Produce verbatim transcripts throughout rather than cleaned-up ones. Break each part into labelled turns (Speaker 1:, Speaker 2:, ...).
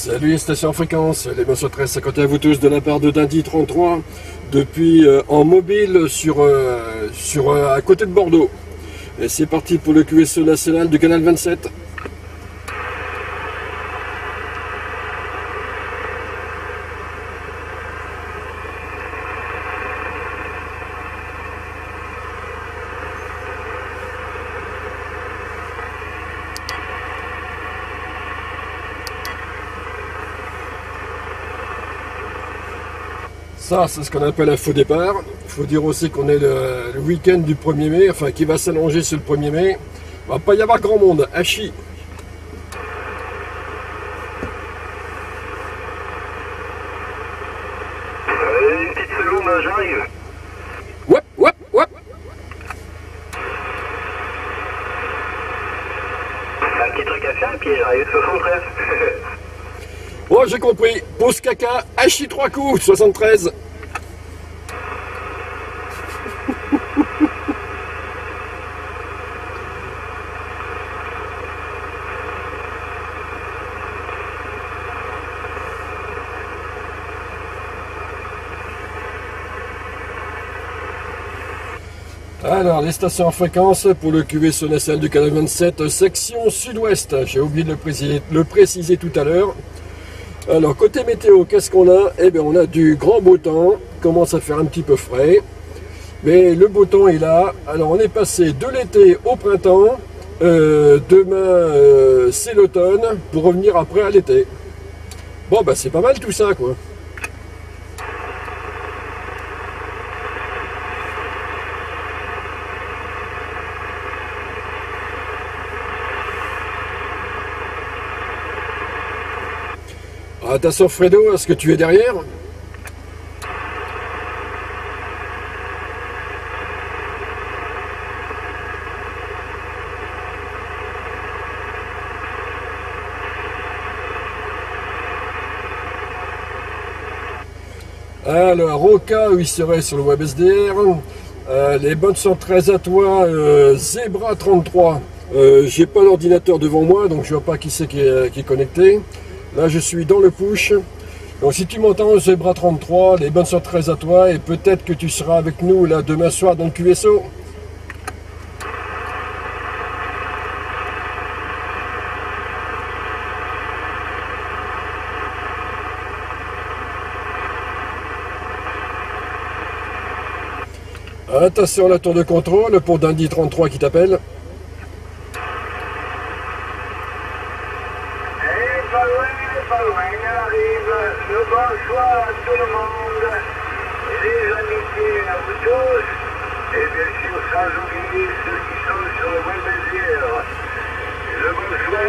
Speaker 1: Salut Station Fréquence, les bonnes treize cinquante et un à vous tous de la part de Dindy trente-trois, depuis euh, en mobile sur, euh, sur euh, à côté de Bordeaux. Et c'est parti pour le Q S O national du canal vingt-sept. Ça, c'est ce qu'on appelle un faux départ. Il faut dire aussi qu'on est le, le week-end du premier mai, enfin qui va s'allonger sur le premier mai. Il va pas y avoir grand monde, Hachi.
Speaker 2: Allez, une petite seconde, hein, j'arrive.
Speaker 1: Hop, hop, hop.
Speaker 2: Un petit truc à faire et puis j'arrive, soixante-treize.
Speaker 1: Oh, j'ai compris. Pause caca, Hachi trois coups, soixante-treize. Alors, les stations en fréquence pour le Q S O national du canal vingt-sept, section sud-ouest. J'ai oublié de le préciser, le préciser tout à l'heure. Alors, côté météo, qu'est-ce qu'on a? Eh bien, on a du grand beau temps. Commence à faire un petit peu frais. Mais le beau temps est là. Alors, on est passé de l'été au printemps. Euh, demain, euh, c'est l'automne pour revenir après à l'été. Bon, bah, c'est pas mal tout ça, quoi. Attention Fredo, est-ce que tu es derrière? Alors, au cas où il serait sur le web S D R, euh, les bonnes cent treize à toi, euh, Zebra trente-trois. Euh, J'ai pas l'ordinateur devant moi, donc je vois pas qui c'est qui est, qui est connecté. Là, je suis dans le push. Donc, si tu m'entends, Zebra trente-trois, les bonnes cent treize à toi, et peut-être que tu seras avec nous là demain soir dans le Q S O. Attention à la tour de contrôle pour Dindy trente-trois qui t'appelle.
Speaker 2: Le bonsoir à tout le monde, les amitiés à vous tous, et bien sûr sans oublier ceux qui sont sur le web S D R. Le bonsoir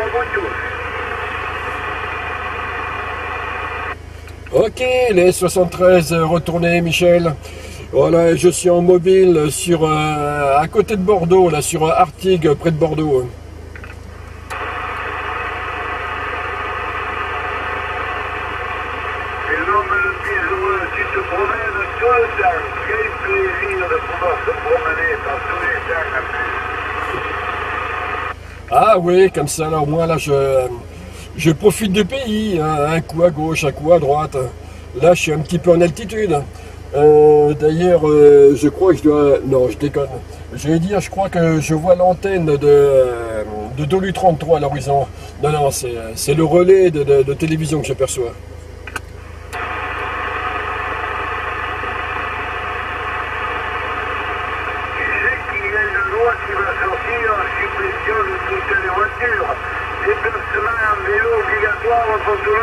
Speaker 2: à vous tous.
Speaker 1: Ok, les soixante-treize retournés, Michel. Voilà, je suis en mobile sur euh, à côté de Bordeaux, là sur Artigues, près de Bordeaux. Ah oui, comme ça, là, au moins, là, je, je profite du pays, hein, un coup à gauche, un coup à droite. Là, je suis un petit peu en altitude. Euh, D'ailleurs, euh, je crois que je dois... Non, je déconne. Je vais dire, je crois que je vois l'antenne de, de Dolu trente-trois à l'horizon. Non, non, c'est le relais de, de, de télévision que j'aperçois.
Speaker 2: Déplacement en vélo obligatoire pour tout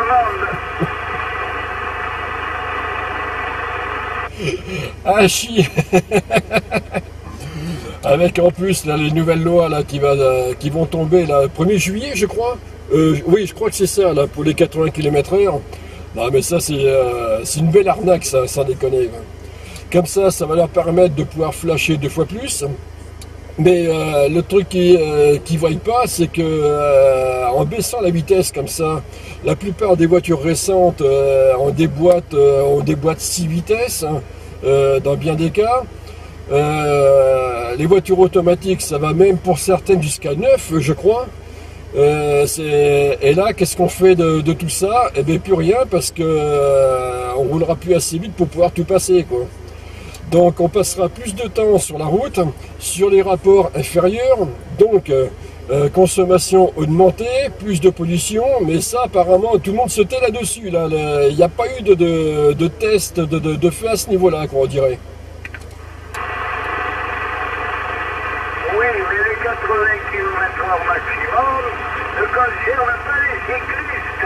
Speaker 2: le monde.
Speaker 1: Ah chi. Avec en plus là, les nouvelles lois là, qui, va, euh, qui vont tomber le premier juillet, je crois. Euh, oui, je crois que c'est ça, là, pour les quatre-vingts kilomètres heure. Non, mais ça, c'est euh, une belle arnaque, ça, sans déconner. Comme ça, ça va leur permettre de pouvoir flasher deux fois plus. Mais euh, le truc qu'ils euh, ne voient pas, c'est que euh, en baissant la vitesse comme ça, la plupart des voitures récentes euh, ont des boîtes, euh, ont des boîtes six vitesses, hein, euh, dans bien des cas. Euh, les voitures automatiques, ça va même pour certaines jusqu'à neuf, je crois. Euh, c'est... Et là, qu'est-ce qu'on fait de, de tout ça? Eh bien, plus rien, parce que euh, on roulera plus assez vite pour pouvoir tout passer, quoi. Donc, on passera plus de temps sur la route, sur les rapports inférieurs, donc euh, euh, consommation augmentée, plus de pollution, mais ça, apparemment, tout le monde se tait là-dessus. Là. Il n'y a pas eu de, de, de test de, de, de fait à ce niveau-là, qu'on dirait.
Speaker 2: Oui, mais les quatre-vingts kilomètres heure maximum ne concernent pas les cyclistes.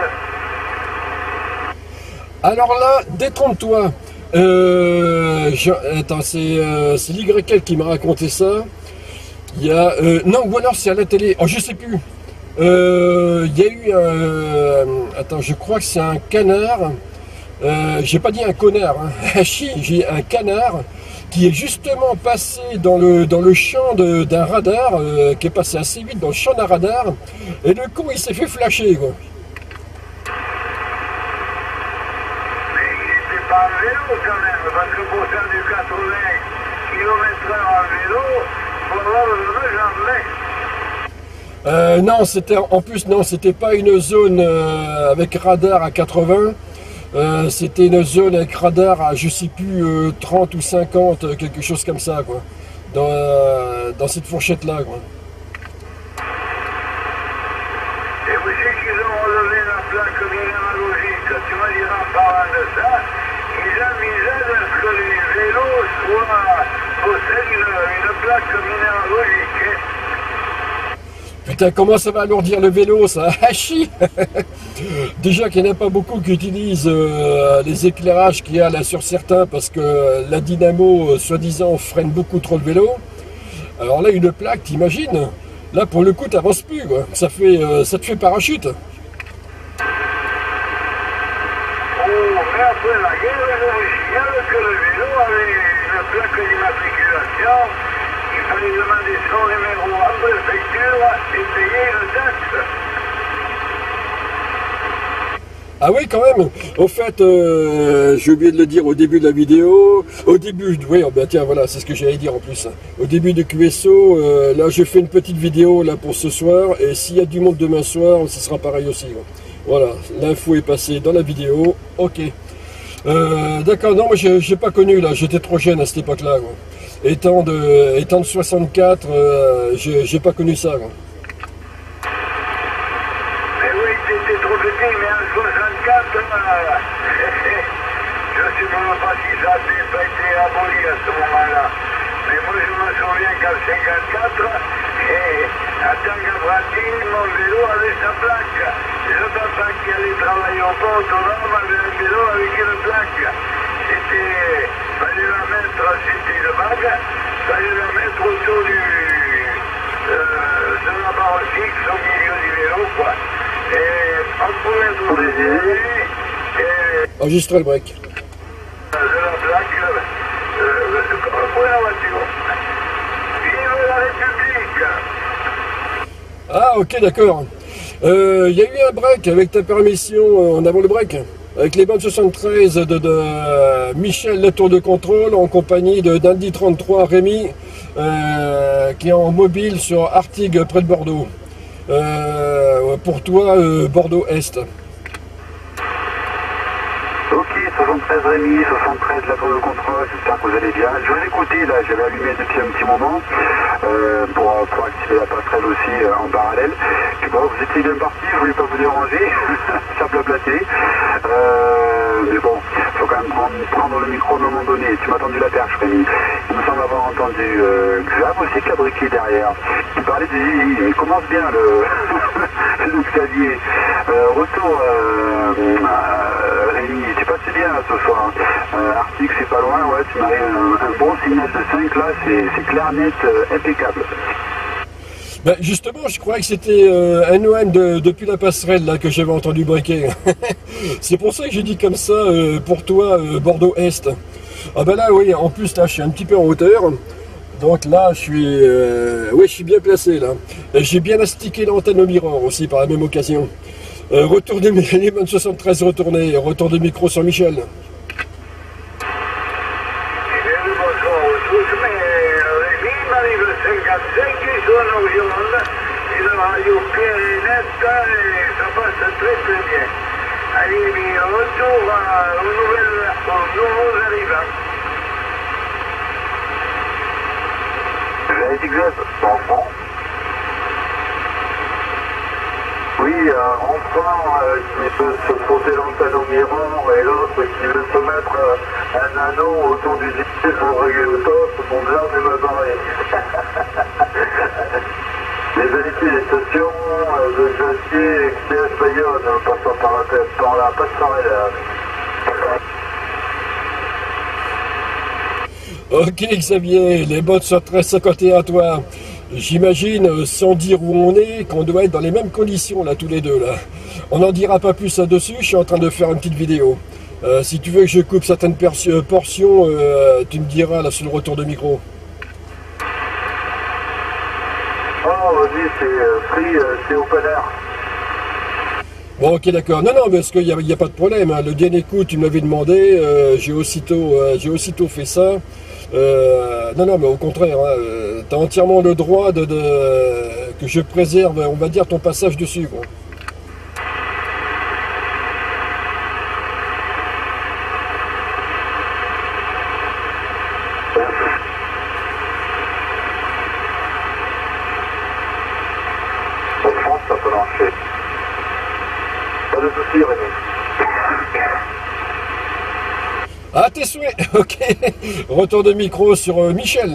Speaker 1: Alors là, détrompe-toi. Euh, je, attends, c'est euh, l'Y L qui m'a raconté ça. Il y a, euh, non, ou alors c'est à la télé. Oh, je sais plus. Euh, il y a eu un. Euh, attends, je crois que c'est un canard. Euh, j'ai pas dit un connard. Hein. J'ai un canard qui est justement passé dans le, dans le champ d'un radar, euh, qui est passé assez vite dans le champ d'un radar, et le coup il s'est fait flasher, quoi.
Speaker 2: Mais il n'était pas en vélo quand même, parce que pour faire du quatre-vingts kilomètres heure en vélo, probablement jamais.
Speaker 1: Euh, non, c'était en plus, non, c'était pas une zone euh, avec radar à quatre-vingts. Euh, c'était une zone avec radar à je sais plus euh, trente ou cinquante, quelque chose comme ça, quoi, dans, euh, dans cette fourchette là, quoi.
Speaker 2: Et vous savez qu'ils ont relevé la plaque minéralogique, tu me diras en parlant de ça, ils envisagent à ce que les vélos soient, possèdent une, une plaque minéralogique.
Speaker 1: Putain, comment ça va alourdir le vélo, ça? Hachi. Déjà qu'il n'y en a pas beaucoup qui utilisent euh, les éclairages qu'il y a là sur certains, parce que la dynamo, euh, soi-disant, freine beaucoup trop le vélo. Alors là, une plaque, t'imagines? Là, pour le coup, t'avances plus, quoi. Ça fait, euh, ça te fait parachute.
Speaker 2: Oh, mais après la guerre, je me signale que le vélo avait une plaque d'immatriculation. Il fallait demander son numéro en préfecture et payer une taxe.
Speaker 1: Ah oui, quand même. Au fait, euh, j'ai oublié de le dire au début de la vidéo. Au début, oui, oh ben tiens, voilà, c'est ce que j'allais dire en plus. Au début de Q S O, euh, là, je fais une petite vidéo là pour ce soir. Et s'il y a du monde demain soir, ce sera pareil aussi. Quoi. Voilà, l'info est passée dans la vidéo. Ok. Euh, D'accord, non, moi, j'ai pas connu là. J'étais trop jeune à cette époque-là. Étant de, étant de soixante-quatre, euh, j'ai pas connu ça. Quoi.
Speaker 2: C'était trop petit, mais en soixante-quatre, euh, je ne sais même pas si ça n'a pas été aboli à ce moment-là. Mais moi, je me souviens qu'en cinquante-quatre, en tant qu'apprenti, mon vélo avait sa plaque. Le papa qui allait travailler au port autonome avait un vélo avec une plaque. C'était, fallait la mettre, c'était une bague, fallait la mettre autour du, euh, de la barre fixe au milieu du vélo, quoi. Et on pouvait nous réserver et
Speaker 1: enregistrer le break.
Speaker 2: De la plaque euh, pour la voiture. Vive la République!
Speaker 1: Ah ok, d'accord. Il euh, y a eu un break avec ta permission euh, en avant le break. Avec les bandes soixante-treize de, de euh, Michel Le Tour de Contrôle en compagnie de d'Indy trente-trois Rémi euh, qui est en mobile sur Artigues près de Bordeaux. Euh, pour toi, euh, Bordeaux-Est.
Speaker 3: Ok, soixante-treize Rémi, soixante-treize la tour de contrôle, j'espère que vous allez bien. Je vous écoutais là, j'avais allumé depuis un petit moment euh, pour, pour activer la passerelle aussi euh, en parallèle. Puis bon, vous étiez bien parti, je voulais pas vous déranger, ça blablatait. Euh, mais bon, il faut quand même prendre, prendre le micro à un moment donné. Tu m'as tendu la perche, Rémi. Il me semble avoir entendu euh, Xav aussi qui a briqué derrière. Il parlait de Zizi, il commence bien le, le Xavier. Euh, retour, euh, euh, Rémi, tu passes bien là, ce soir. Euh, Arctique, c'est pas loin, ouais, tu m'as un, un bon signal de cinq là, c'est clair, net, euh, impeccable.
Speaker 1: Ben justement, je croyais que c'était euh, un O M de, depuis la passerelle là que j'avais entendu briquer. C'est pour ça que j'ai dit comme ça euh, pour toi euh, Bordeaux-Est. Ah ben là oui, en plus là je suis un petit peu en hauteur. Donc là je suis euh, oui, je suis bien placé là. J'ai bien astiqué l'antenne au miroir aussi par la même occasion. Euh, retour de les bandes soixante-treize retourné, retour de micro sur Michel.
Speaker 2: une radio claire et nette et ça passe très très bien. Allez, mais retour à, aux, nouvelles, aux nouveaux arrivants.
Speaker 3: J'avais dit que enfant. Oui, un enfant euh, qui peut se frotter l'antenne au miroir et l'autre qui veut se mettre euh, un anneau autour du disque pour régler le top, mon bien de me barrer. Les vérités des stations euh, de Jassier, X P S Bayonne, passant par la tête, par là, passe par là.
Speaker 1: Ok Xavier, les bottes sur treize cinquante et un à toi. J'imagine, sans dire où on est, qu'on doit être dans les mêmes conditions là, tous les deux là. On n'en dira pas plus là-dessus, je suis en train de faire une petite vidéo. Euh, si tu veux que je coupe certaines portions, euh, tu me diras là sur le retour de micro.
Speaker 3: Oh, vas-y, c'est euh, free, euh, c'est open air.
Speaker 1: Bon, ok, d'accord. Non, non, parce qu'il n'y a, y a pas de problème. Hein. Le dernier coup, tu m'avais demandé, euh, j'ai aussitôt, euh, j'ai aussitôt fait ça. Euh, non, non, mais au contraire, hein, euh, tu as entièrement le droit de, de que je préserve, on va dire, ton passage dessus, quoi.
Speaker 3: En France, ça peut marcher. Pas de soucis, Rémi.
Speaker 1: Ah, tes souhaits. Ok. Retour de micro sur euh, Michel.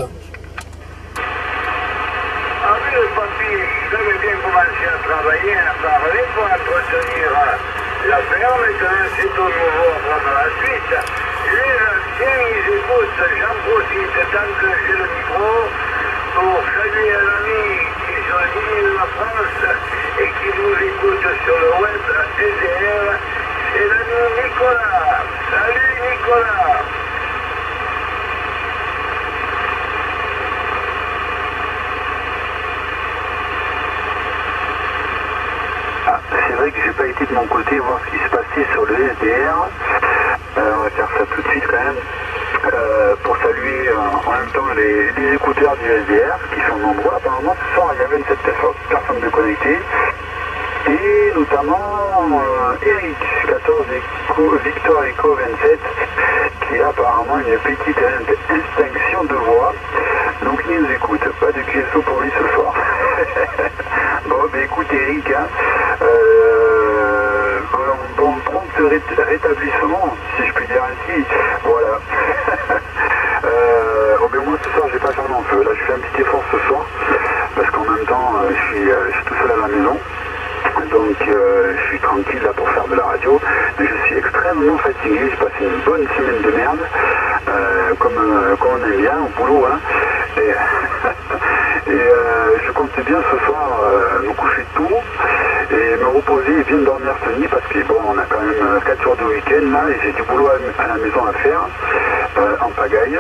Speaker 2: Ah oui, le papy, il avait bien commencé à travailler, à parler pour entretenir la ferme, maintenant c'est au nouveau à prendre la suite. Les anciens, ils écoutent, j'en profite tant que j'ai le micro pour saluer un ami qui est sur l'île de la France et qui nous écoute sur le web, S D R, c'est l'ami Nicolas. Salut Nicolas.
Speaker 3: Ah, c'est vrai que j'ai pas été de mon côté voir ce qui se passait sur le S D R. Euh, on va faire ça tout de suite quand même. Euh, pour saluer euh, en même temps les, les écouteurs du S D R qui sont nombreux. Apparemment ce soir il y a vingt-sept personnes de connectées. Et notamment euh, Eric, quatorze Eco, Victor Eco vingt-sept, qui a apparemment une petite extinction de voix. Donc il nous écoute, pas de Q S O pour lui ce soir. Bon, ben écoute Eric, hein, euh, bon, bon prompt rétablissement, si je puis dire ainsi. Voilà. euh, bon, ben moi ce soir j'ai pas fermé en feu. Là je fais un petit effort ce soir, parce qu'en même temps euh, je, suis, euh, je suis tout seul à la maison. Donc euh, je suis tranquille là pour faire de la radio, mais je suis extrêmement fatigué, j'ai passé une bonne semaine de merde, euh, comme, euh, comme on aime bien au boulot, hein. Et, et euh, je comptais bien ce soir euh, me coucher tôt et me reposer et bien dormir ce nuit parce que bon, on a quand même quatre jours de week-end là et j'ai du boulot à, à la maison à faire, euh, en pagaille,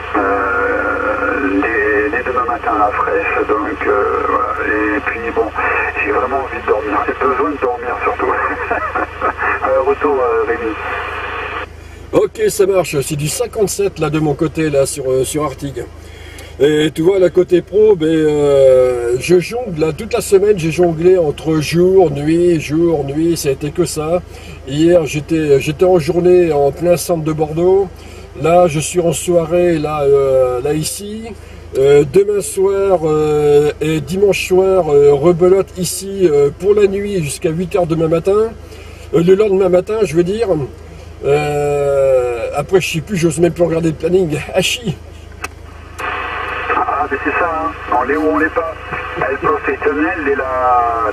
Speaker 3: euh, dès, dès demain matin à la fraîche, donc euh, voilà. Et puis bon, j'ai vraiment envie de dormir, j'ai besoin de dormir surtout. Alors, retour euh, Rémi.
Speaker 1: Ok, ça marche, c'est du cinquante-sept là de mon côté là sur, euh, sur Artig. Et tu vois, la côté pro, ben, euh, je jongle, là, toute la semaine, j'ai jonglé entre jour, nuit, jour, nuit, ça a été que ça. Hier, j'étais j'étais en journée en plein centre de Bordeaux. Là, je suis en soirée, là, euh, là ici. Euh, demain soir euh, et dimanche soir, euh, rebelote ici euh, pour la nuit jusqu'à huit heures demain matin. Euh, le lendemain matin, je veux dire. Euh, après, je sais plus, j'ose même plus regarder le planning. Hachi.
Speaker 3: Ah, mais c'est ça, hein. On l'est ou on l'est pas. Elle est professionnelle et la...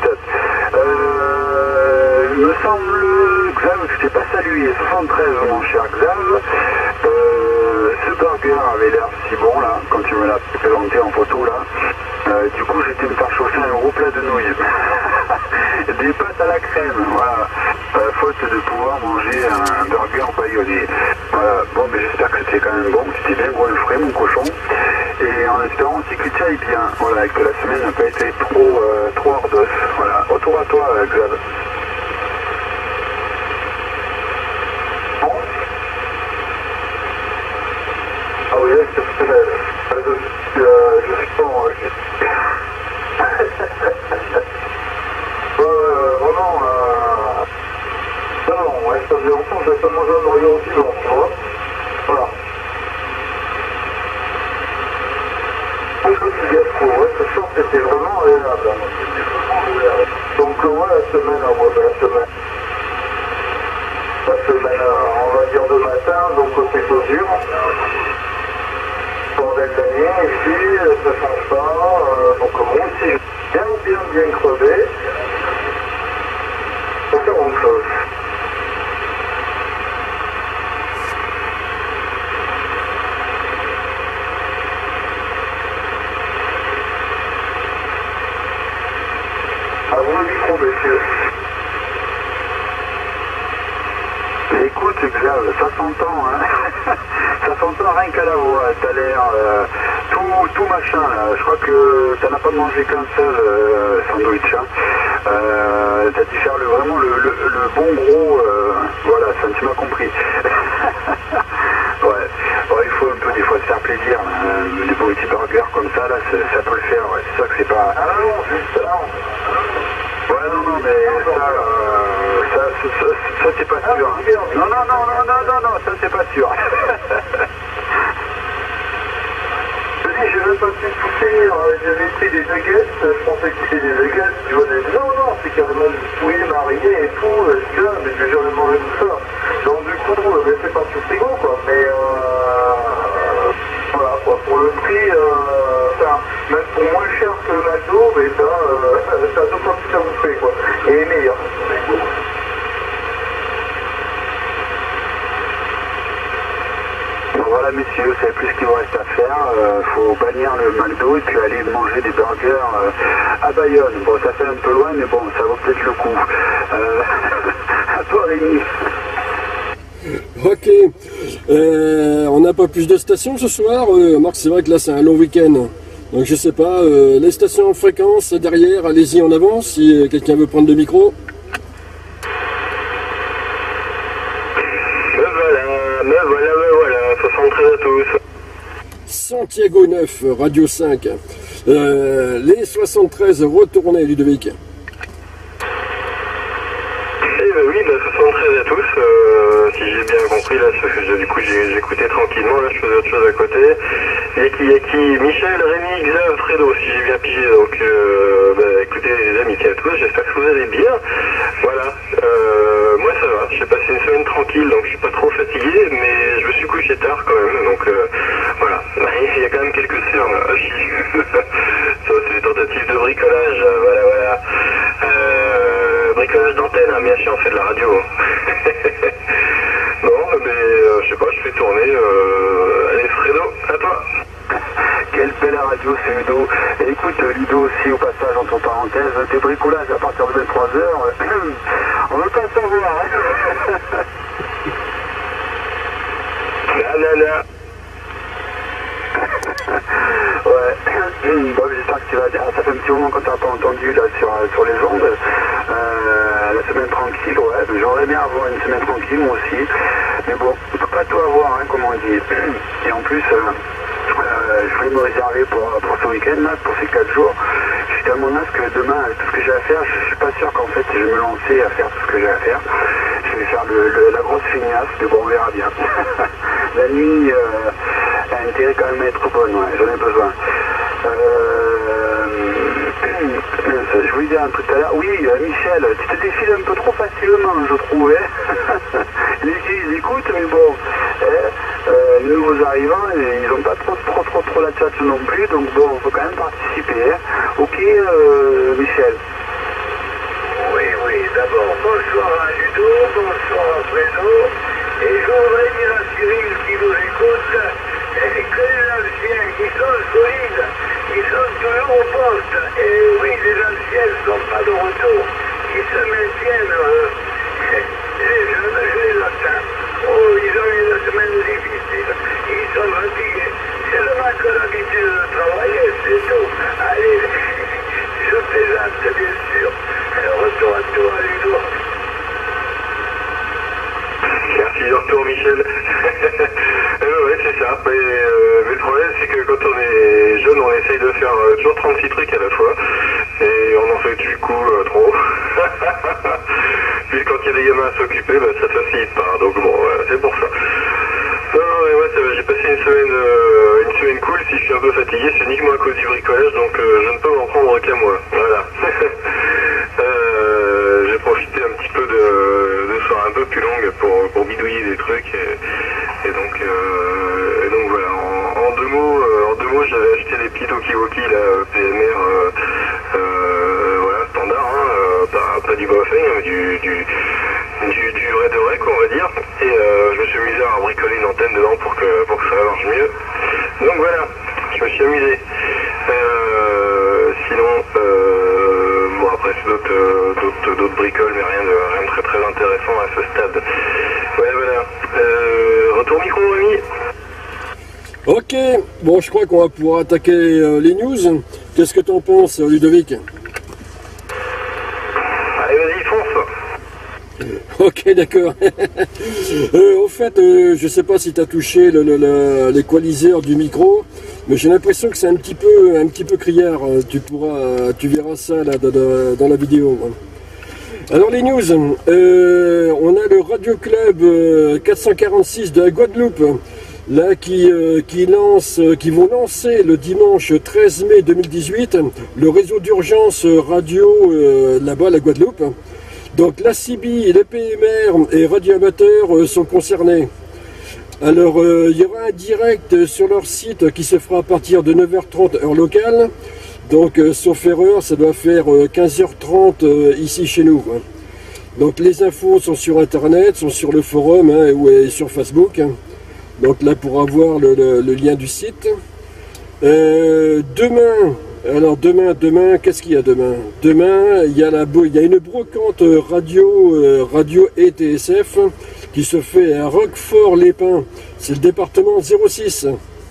Speaker 3: Euh, il me semble, Xav, que je t'ai pas salué. soixante-treize, mon cher Xav. Euh, ce burger avait l'air si bon, là, quand tu me l'as présenté en photo, là. Euh, du coup, j'étais me faire chauffer un gros plat de nouilles. Des pâtes à la crème, voilà. Euh, faute de pouvoir manger un burger bayonnais. Voilà. Bon, mais j'espère que c'était quand même bon, que c'était bien goinfré, mon cochon. Et en espérant aussi que tu ailles bien, voilà, et que la semaine n'a pas été trop, euh, trop hardos. Voilà. Retour à toi, euh, Xav. Bon. Ah oui, c'est euh, je, euh, je suis pas enregistré. ouais, ça faisait longtemps que j'ai pas mangé un Oreo aussi long, tu vois. Voilà. Un petit gâteau, ouais, ce soir c'était vraiment agréable. Donc euh, ouais, la semaine, hein, ouais, la semaine. La semaine, euh, on va dire de matin, donc côté clôture. Bordel d'année, ici, ça change pas, euh, donc moi aussi, bien, bien, bien crevé. Pour faire autre chose. À vous le micro, messieurs. Écoute, Xav, ça s'entend, hein. Ça s'entend rien qu'à la voix. T'as l'air euh, tout, tout machin, là. Je crois que t'en as pas mangé qu'un seul euh, sandwich, hein. Euh, t'as dû faire le, vraiment le, le, le bon gros... Euh, voilà, ça, tu m'as compris. Ouais. Ouais, il faut un peu des fois se faire plaisir. Hein. Des bons petits burgers comme ça, là, ça peut le faire. Ouais. C'est sûr que c'est pas... Ah non, juste là. Ouais, non, non, mais ça, euh, ça, ça, ça, ça c'est pas sûr. Non, non, non, non, non, non, non, ça c'est pas sûr. Je te dis, j'ai même pas pu tout finir. J'avais pris des nuggets, je pensais que c'était des nuggets, tu vois, des... Non, non, c'est carrément du poulet mariné et tout, je dis, ah, mais je vais jamais manger tout ça. Donc du coup, ben, c'est pas tout frigo, quoi, mais euh, voilà, quoi, pour le prix, euh, enfin, même pour moins cher que le McDo, mais ça, euh, ça a deux fois plus à bouffer, quoi, et meilleur. Voilà messieurs, c'est plus ce qu'il vous reste à faire, il euh, faut bannir le McDo et puis aller manger des burgers euh, à Bayonne. Bon, ça fait un peu loin, mais bon, ça vaut peut-être le coup. Euh, à toi Rémi.
Speaker 1: Ok, euh, on n'a pas plus de stations ce soir. Euh, Marc, c'est vrai que là c'est un long week-end. Donc je sais pas, euh, les stations en fréquence derrière, allez-y en avance si euh, quelqu'un veut prendre le micro.
Speaker 3: Me voilà, me voilà, me voilà, soixante-treize à tous.
Speaker 1: Santiago neuf, Radio cinq. Euh, les soixante-treize retournés, Ludovic.
Speaker 3: Eh ben oui, bah, soixante-treize à tous, euh, si j'ai bien compris, là, parce que du coup j'ai écouté tranquillement, là je faisais autre chose à côté. Yaki Yaki, Michel, Rémi, Xav, Fredo, si j'ai bien pigé, donc euh, bah, écoutez les amis, à tous, j'espère que vous allez bien. Voilà, euh, moi ça va, j'ai passé une semaine tranquille, donc je suis pas trop fatigué, mais je me suis couché tard quand même, donc euh, voilà, il y a quand même quelques cernes à chier. Ça c'est des tentatives de bricolage, voilà voilà. Euh, bricolage d'antenne, hein, bien sûr, on fait de la radio. Non, mais euh, je sais pas, je fais tourner. Euh... Allez, Fredo, à toi. Quelle belle radio, c'est Ludo. Et écoute, Ludo aussi, au passage, entre parenthèses, tes bricolages à partir de vingt-trois heures, euh, on veut pas savoir, hein. Nanana. Ouais, bon, j'espère que tu vas dire, ça fait un petit moment qu'on t'a pas entendu là sur, sur les ondes. Euh, la semaine tranquille, ouais, j'aurais bien avoir une semaine tranquille moi aussi. Mais bon, on peut pas tout avoir, hein, comme on dit. Et en plus, euh, euh, je voulais me réserver pour, pour ce week-end là, pour ces quatre jours. Je suis tellement naze que demain, tout ce que j'ai à faire, je suis pas sûr qu'en fait je vais me lancer à faire tout ce que j'ai à faire. Je vais faire le, le, la grosse feignasse, mais bon, on verra bien. La nuit euh, a intérêt quand même à être bonne, ouais, j'en ai besoin. Euh, je voulais dire un truc tout à l'heure. Oui, euh, Michel, tu te défiles un peu trop facilement, je trouvais. Les filles, ils écoutent, mais bon, eh, euh, les nouveaux arrivants, ils n'ont pas trop, trop, trop, trop la tchatche non plus, donc bon, il faut quand même participer. Hein. Ok, euh, Michel.
Speaker 2: Oui, oui, d'abord, bonsoir à Ludo, bonsoir à Fredo, et je voudrais dire à Cyril qui nous écoute, que les anciens qui sont solides, qui sont toujours au poste, et oui, les anciens ne sont pas de retour, qui se maintiennent, euh, les jeunes, je les attends. Oh, ils ont eu une semaine difficile, ils sont fatigués, c'est le manque d'habitude de travailler, c'est tout. Allez, je plaisante bien sûr. Retour à toi, Ludo.
Speaker 3: Merci de retour, Michel. euh, ouais, c'est ça. Mais, euh, mais le problème, c'est que quand on est jeune, on essaye de faire euh, toujours trente-six trucs à la fois.
Speaker 4: Et on en fait du coup euh, trop. Puis quand il y a des gamins à s'occuper, bah, ça facilite pas. Donc bon, voilà, c'est pour ça. Non, non, mais ouais, ça va, j'ai passé une semaine, euh, une semaine cool. Si je suis un peu fatigué, c'est uniquement à cause du bricolage, donc euh, je ne peux m'en prendre qu'à moi. Voilà. euh, j'ai profité un petit peu de, de soirées un peu plus longues pour, pour bidouiller des trucs. Et, et, donc, euh, et donc voilà, en, en deux mots, euh, en deux mots, j'avais acheté des petits talkie-walkie, là, P M R, euh, euh, voilà, standard, hein, euh, pas, pas du Baofeng, mais du... du Du, du Red Rec, on va dire, et euh, je me suis amusé à bricoler une antenne dedans pour que, pour que ça marche mieux. Donc voilà, je me suis amusé. Euh, sinon, euh, bon après c'est d'autres euh, d'autres bricoles, mais rien de, rien de très très intéressant à ce stade. Voilà, voilà. Euh, retour micro, Rémi.
Speaker 1: Ok, bon je crois qu'on va pouvoir attaquer euh, les news. Qu'est-ce que t'en penses, Ludovic?
Speaker 4: Allez, vas-y, fonce.
Speaker 1: Ok, d'accord. euh, au fait, euh, je sais pas si tu as touché le, le, le, l'équaliseur du micro, mais j'ai l'impression que c'est un petit peu, un petit peu criard. Tu pourras, tu verras ça là dans, dans, dans la vidéo. Alors les news, euh, on a le Radio Club euh, quatre cent quarante-six de la Guadeloupe, là qui, euh, qui lance, qui vont lancer le dimanche treize mai deux mille dix-huit le réseau d'urgence radio euh, là-bas à la Guadeloupe. Donc la C B, le P M R et Radio Amateur euh, sont concernés. Alors euh, il y aura un direct sur leur site qui se fera à partir de neuf heures trente heure locale. Donc euh, sauf erreur, ça doit faire euh, quinze heures trente euh, ici chez nous, quoi. Donc les infos sont sur internet, sont sur le forum hein, ou et sur Facebook. Donc là pour avoir le, le, le lien du site. Euh, demain. Alors demain, demain, qu'est-ce qu'il y a demain? Demain, il y a, la, il y a une brocante radio, euh, radio et T S F qui se fait à Roquefort-les-Pins. C'est le département zéro six.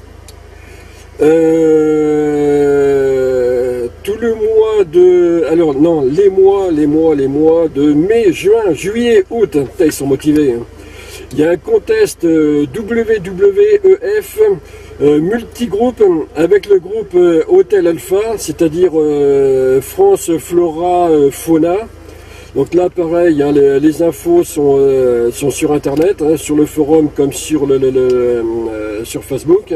Speaker 1: Euh, tout le mois de... Alors non, les mois, les mois, les mois de mai, juin, juillet, août. Putain, ils sont motivés. Hein. Il y a un contest euh, W W E F Euh, multigroupe avec le groupe euh, Hôtel Alpha, c'est-à-dire euh, France Flora euh, Fauna. Donc là pareil, hein, les, les infos sont, euh, sont sur internet, hein, sur le forum comme sur, le, le, le euh, sur Facebook.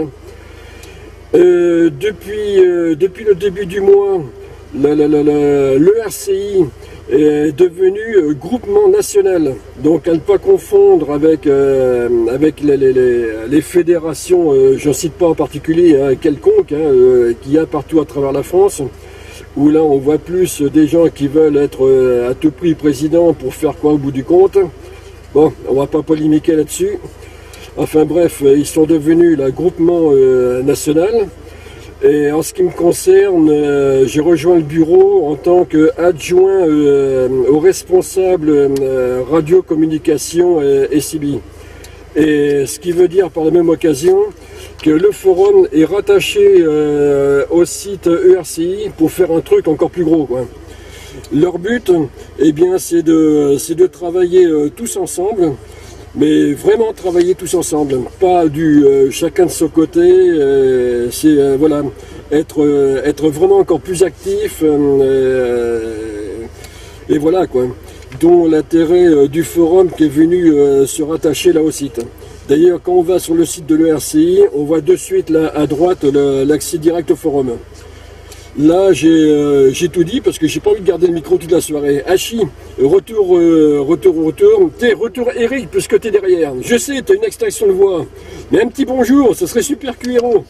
Speaker 1: Euh, depuis, euh, depuis le début du mois, la, la, la, la, l'E R C I est devenu euh, groupement national, donc à ne pas confondre avec, euh, avec les, les, les, les fédérations, euh, je ne cite pas en particulier, hein, quelconques, hein, euh, qu'il y a partout à travers la France, où là on voit plus des gens qui veulent être euh, à tout prix président pour faire quoi au bout du compte. Bon, on va pas polémiquer là-dessus. Enfin bref, ils sont devenus le groupement euh, national. Et en ce qui me concerne, euh, j'ai rejoint le bureau en tant qu'adjoint euh, au responsable euh, radio-communication et, et C B. Et ce qui veut dire par la même occasion que le forum est rattaché euh, au site E R C I pour faire un truc encore plus gros, quoi. Leur but, eh bien, c'est de, c'est de travailler euh, tous ensemble. Mais vraiment travailler tous ensemble, pas du euh, chacun de son côté, euh, c'est euh, voilà, être, euh, être vraiment encore plus actif, euh, et voilà quoi, dont l'intérêt euh, du forum qui est venu euh, se rattacher là au site. D'ailleurs quand on va sur le site de l'E R C I, on voit de suite là à droite l'accès direct au forum. Là, j'ai euh, j'ai tout dit parce que j'ai pas envie de garder le micro toute la soirée. Hachi, retour, euh, retour, retour. T'es retour Eric, puisque t'es derrière. Je sais, t'as une extraction de voix. Mais un petit bonjour, ça serait super cuiro.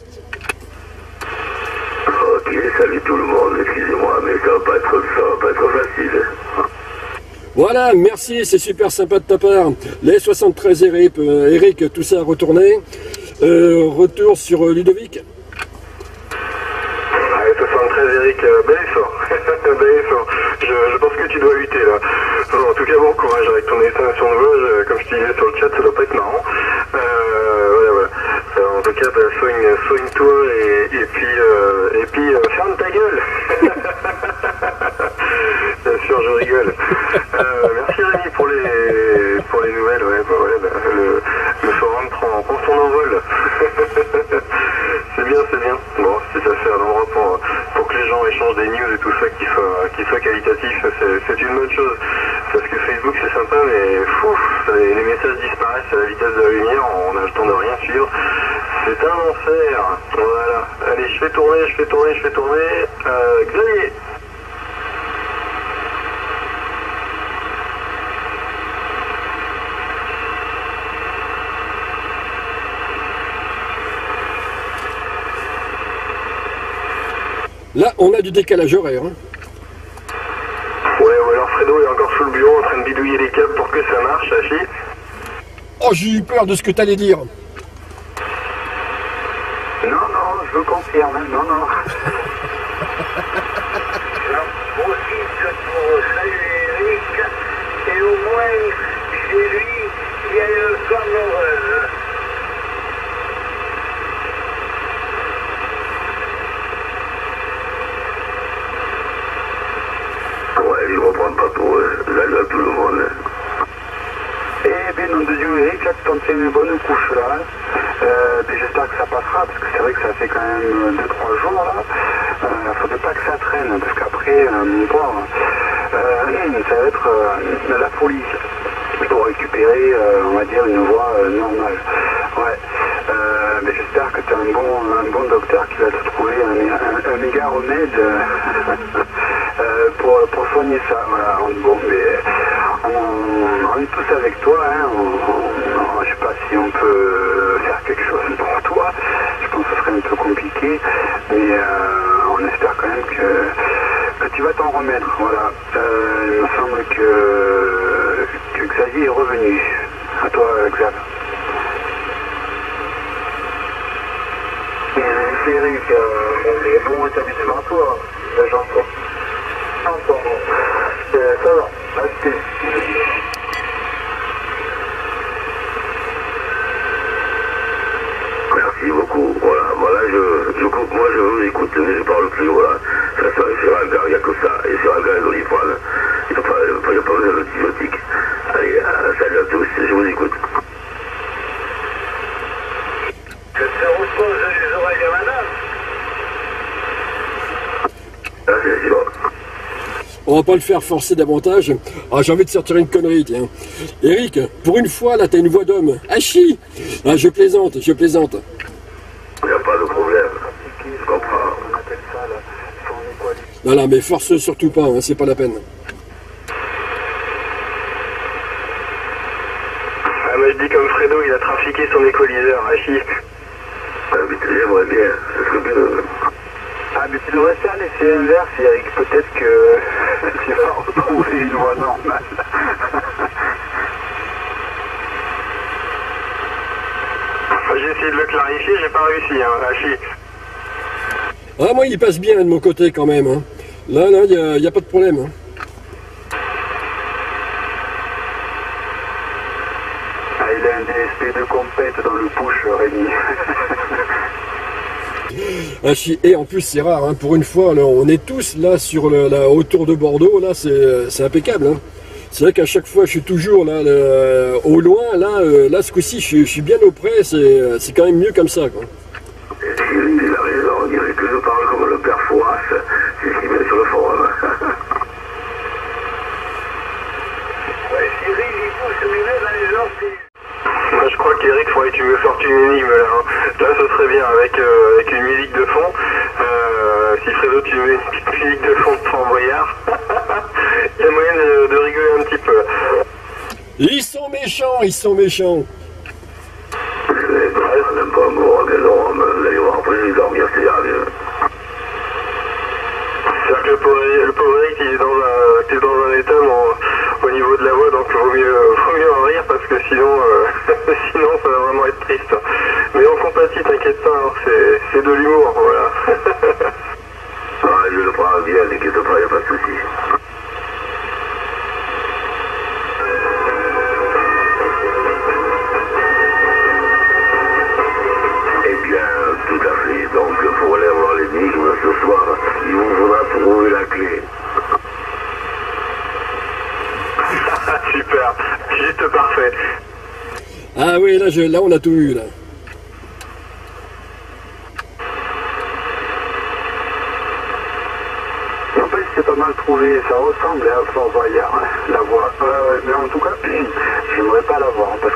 Speaker 2: Ok, salut tout le monde, excusez-moi, mais ça va pas être, ça va pas être facile.
Speaker 1: Voilà, merci, c'est super sympa de ta part. Les soixante-treize Eric, euh, Eric, tout ça a retourné. Euh, retour sur euh, Ludovic.
Speaker 4: soixante-treize Eric, euh, bel effort, bel effort. Je, je pense que tu dois lutter là. Bon, en tout cas, bon courage avec ton extinction de voix. Je, comme je te disais sur le chat, ça doit pas être marrant. Euh, voilà, voilà. Euh, en tout cas, bah, soigne, soigne-toi et, et puis, euh, et puis euh, ferme ta gueule. Bien sûr, je rigole. Euh, merci Rémi pour les, pour les nouvelles. Ouais, bah, ouais, bah, le, le forum prend, prend son envol. C'est bien, c'est bien. Bon, si ça fait un endroit pour, pour que les gens échangent des news et tout ça, qu'il faut, messages disparaissent à la vitesse de la lumière, on a le temps de rien suivre. C'est un enfer. Voilà. Allez, je fais tourner, je fais tourner, je fais tourner. Euh, Xavier.
Speaker 1: Là, on a du décalage horaire. Hein.
Speaker 4: Ouais, ou alors Fredo est encore sous le bureau en train de bidouiller les câbles pour que ça marche, Hachi.
Speaker 1: Oh, j'ai eu peur de ce que tu allais dire.
Speaker 3: Non, non, je vous confirme, non, non.
Speaker 2: J'en profite pour saluer Eric, et au moins, chez lui, il y a une femme heureuse.
Speaker 3: Ouais, ils ne reprennent pas pour eux, là, là, tout le monde. Eh bien, nom de Dieu, Eric, là, tu t'en fais une bonne couche, là. Euh, J'espère que ça passera, parce que c'est vrai que ça fait quand même deux trois jours, là. Il euh, ne faudrait pas que ça traîne, parce qu'après, euh, mon pauvre, euh, ça va être euh, la folie pour récupérer, euh, on va dire, une voie euh, normale. Ouais. Euh, mais j'espère que tu as un bon, un bon docteur qui va te trouver un, un, un méga remède euh, pour, pour soigner ça. Voilà. Bon, mais on, on est tous avec toi. Hein. On, on, je ne sais pas si on peut faire quelque chose pour toi. Je pense que ce serait un peu compliqué, mais euh, on espère quand même que, que tu vas t'en remettre. Voilà. Euh, il me semble que, que Xavier est revenu. À toi, Xav. C'est Eric, euh, bon rétablissement à toi, la chanson. J'entends. Euh, ça va, restez. Merci beaucoup. Voilà, voilà, je, je, moi je vous écoute, mais je parle plus, voilà. Ça, ça, sur un gars, il n'y a que ça. Et sur un gars, il y a pas, il n'y a pas besoin d'antibiotiques. Allez, euh, salut à tous, je vous écoute.
Speaker 2: Que ça repose les oreilles à madame.
Speaker 3: Ah, c'est sûr.
Speaker 1: On va pas le faire forcer davantage. Ah, j'ai envie de sortir une connerie, tiens. Eric, pour une fois, là, t'as une voix d'homme. Hachi. Ah, je plaisante, je plaisante.
Speaker 3: Il n'y a pas de problème. Je comprends. On appelle ça, là, son équalité.
Speaker 1: Non, non, mais force surtout pas, hein, c'est pas la peine.
Speaker 4: Ah, mais je dis comme Fredo, il a trafiqué son écoliseur, Hachi.
Speaker 3: Ah, mais j'aimerais bien, c'est ce que je... Ah, mais tu devrais faire l'essai inverse, Eric. Peut-être que tu vas retrouver une voie normale.
Speaker 4: J'ai essayé de le clarifier, j'ai pas réussi, hein, Hachi.
Speaker 1: Ah, moi, il passe bien de mon côté quand même. Hein. Là, là, il n'y a, y a pas de problème. Hein.
Speaker 3: Ah, il a un D S P de compète dans le push, Rémi.
Speaker 1: Hachi. Et en plus, c'est rare. Hein. Pour une fois, là, on est tous là sur le, là, autour de Bordeaux. Là, c'est impeccable. Hein. C'est vrai qu'à chaque fois, je suis toujours là, le, au loin. Là, euh, là ce coup-ci, je, je suis bien auprès. C'est quand même mieux comme ça. Quoi.
Speaker 3: Il a raison, on dirait que je parle comme le père Fouras. C'est ce qu'il met sur le forum.
Speaker 2: Ouais, Cyril, il pousse mes mains dans les orties.
Speaker 4: Moi, je crois qu'Eric, faudrait que tu me sortes une énigme là. Hein. Là, ce serait bien avec, euh, avec une musique de fond. Euh, si Fredo, tu mets une petite musique de fond de Framboyard, il y a moyen de, de rigoler un petit peu.
Speaker 1: Ils sont méchants, ils sont méchants.
Speaker 3: Je vais pas, même pas mort, mais non, vous allez voir, après je vais dormir, c'est sérieux.
Speaker 4: C'est-à-dire que le pauvre, le pauvre Eric, il est dans un, il est dans un état bon, au niveau de la voix, donc vaut mieux, vaut mieux en rire parce que sinon, euh, sinon ça va vraiment être triste. Mais on compatit, t'inquiète pas, hein, c'est de l'humour, voilà.
Speaker 3: Ah, je le prends bien, t'inquiète pas, y a pas de souci. Eh bien, tout à fait. Donc, pour aller voir l'énigme ce soir, il vous faudra trouver la clé.
Speaker 4: Super, juste parfait.
Speaker 1: Ah oui, là, je, là on a tout eu, là.
Speaker 3: En fait, c'est pas mal trouvé. Ça ressemble à Fort Boyard, la voix. Euh, mais en tout cas, j'aimerais pas la voir parce